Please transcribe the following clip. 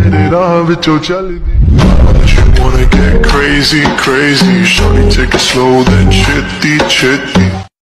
तेरे राह विचों चलदी You wanna get crazy, crazy Shawty take it slow then chitty, chitty